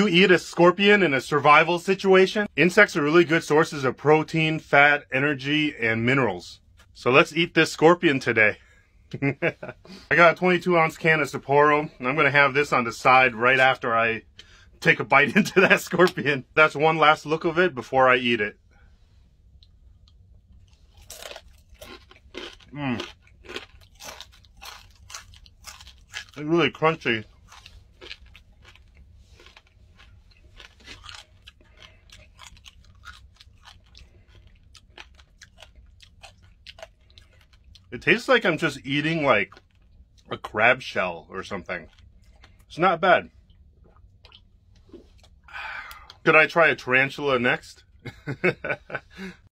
You eat a scorpion in a survival situation? Insects are really good sources of protein, fat, energy, and minerals. So let's eat this scorpion today. I got a 22-ounce can of Sapporo, and I'm going to have this on the side right after I take a bite into that scorpion. That's one last look of it before I eat it. It's really crunchy. It tastes like I'm just eating like a crab shell or something. It's not bad. Could I try a tarantula next?